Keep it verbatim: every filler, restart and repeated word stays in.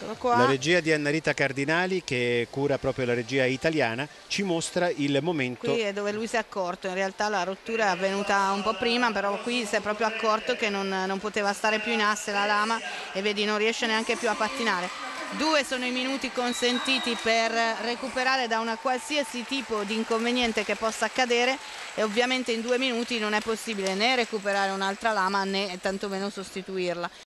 Eccolo qua. La regia di Anna Rita Cardinali, che cura proprio la regia italiana, ci mostra il momento. Qui è dove lui si è accorto, in realtà la rottura è avvenuta un po' prima, però qui si è proprio accorto che non, non poteva stare più in asse la lama e vedi non riesce neanche più a pattinare. Due sono i minuti consentiti per recuperare da una qualsiasi tipo di inconveniente che possa accadere e ovviamente in due minuti non è possibile né recuperare un'altra lama né tantomeno sostituirla.